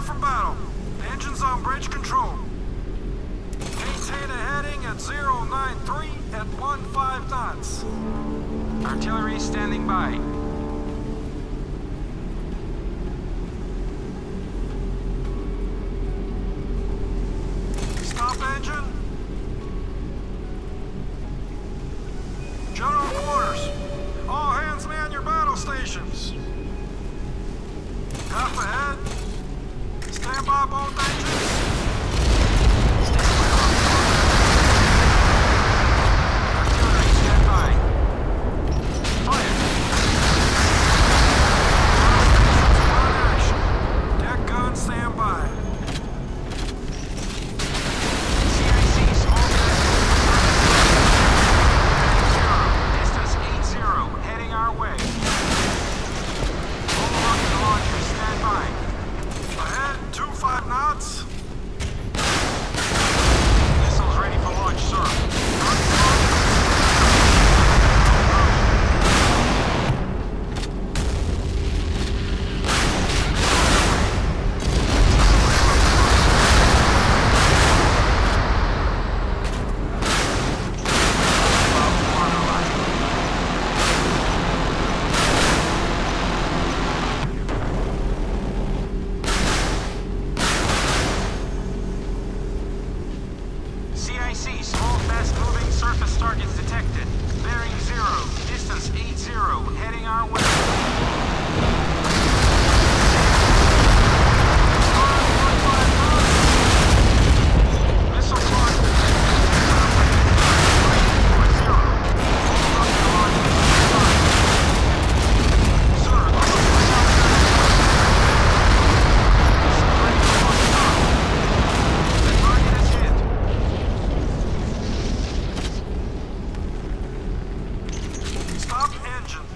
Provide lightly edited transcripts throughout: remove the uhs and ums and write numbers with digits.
from battle. Engines on bridge control. Maintain a heading at 093 at 15 knots. Artillery standing by. Stop engine. General quarters. All hands man your battle stations. Half ahead. Stand by both engines. Artillery stand by. Fire. On action. Deck gun stand by. CIC small distance 80, heading our way. All rocket launchers stand by. Ahead, 25 knots. Missiles ready for launch, sir. CIC, small fast-moving surface targets detected. Bearing 0, distance 80, heading our way. Missile launch detected. For 0. All rocket launchers stand by. Sir, the missile ready for launch, sir. The target is hit. Stop engine.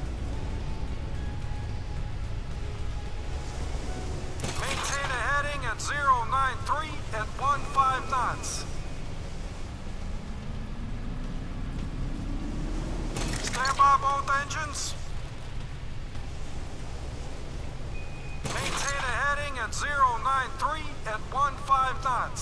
Maintain a heading at 093 at 15 knots. Stand by both engines. Maintain a heading at 093 at 15 knots.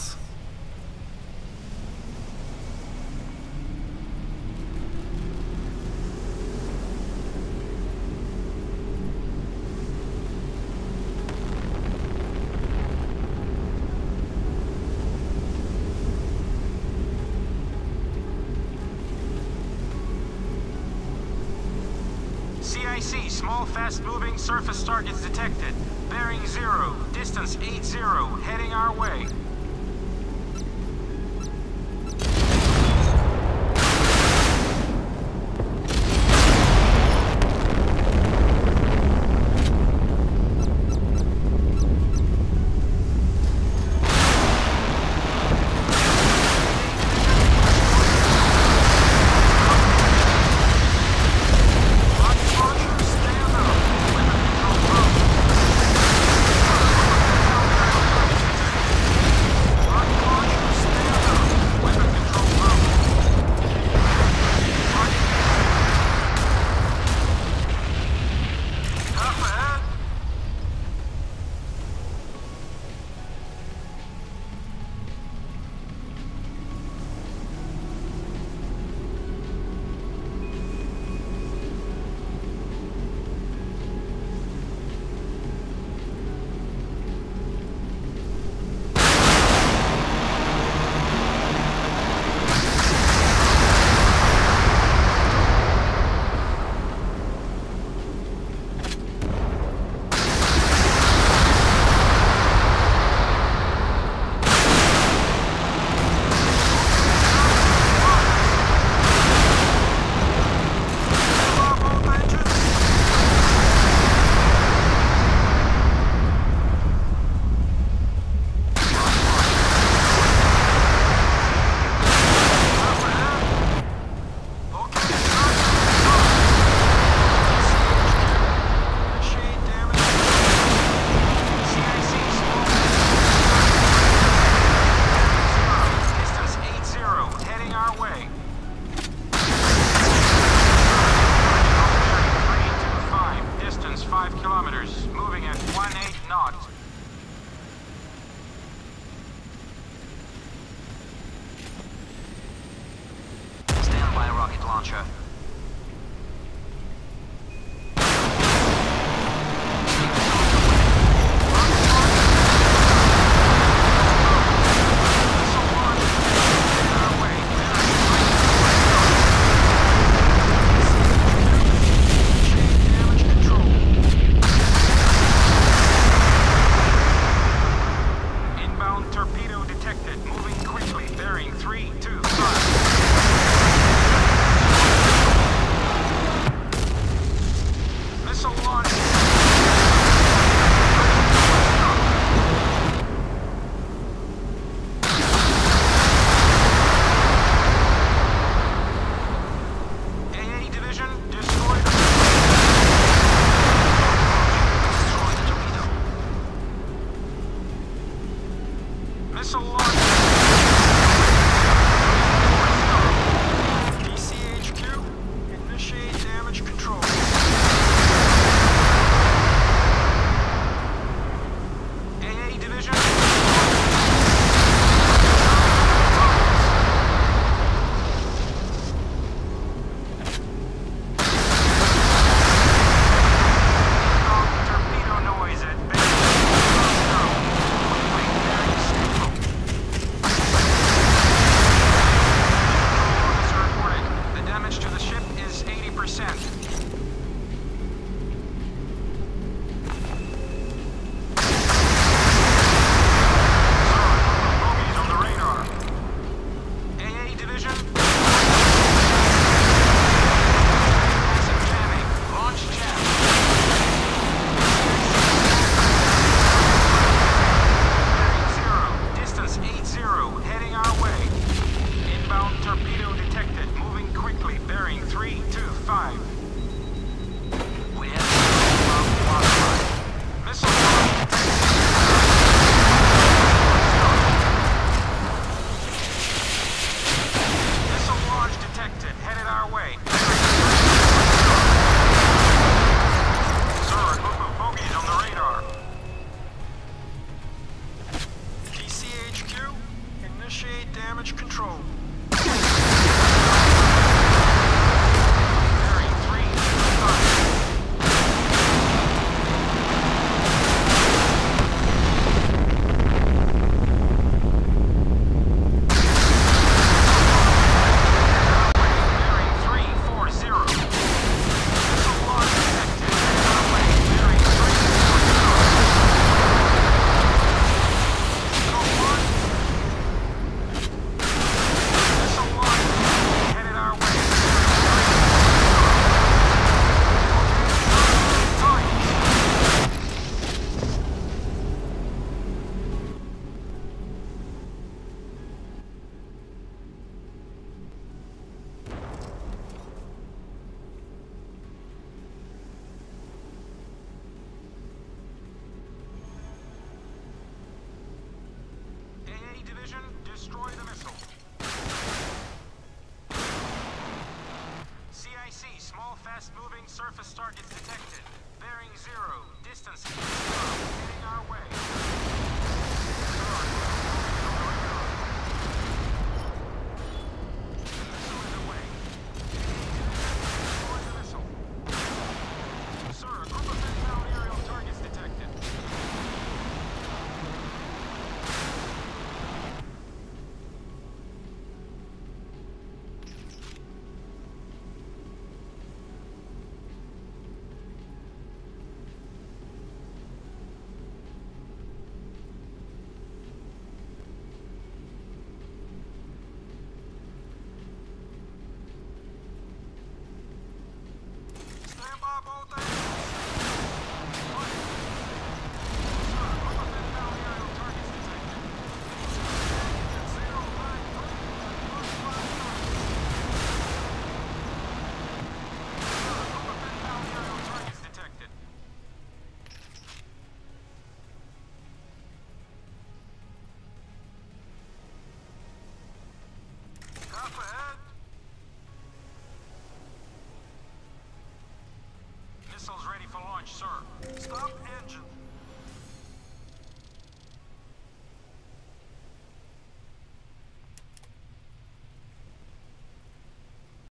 CIC, small fast-moving surface targets detected. Bearing 0, distance 80, heading our way. launch. AA division, destroy the torpedo. Missile launch. DCHQ, initiate damage control. AA division. Torpedo noise at base. The damage to the ship is 80%. Bogies on the radar. AA division. Massive jamming. Launch jam. Bearing 0. Distance 80. Heading our way. Inbound torpedo detected. Moving quickly. Bearing 325. We have inbound waterline. Missile launch detected. Missile launch detected. Headed our way. Sir, a group of bogies on the radar. DCHQ, initiate damage control. Bearing 325. Bearing 340. Missile launch detected. Headed our way. Bearing 340. Missile launch headed our way. AA division, destroy the missile. CIC, small, fast-moving surface targets detected. Bearing 0, distance 0, heading our way. The missile is away. Destroy the missile. Sir, a group of inbound aerial targets detected. Stand by both ends. Sir, a group of inbound aerial targets detected. At 093 Sir, a group of inbound aerial targets detected. Half ahead. Missiles ready for launch, sir. Stop engine.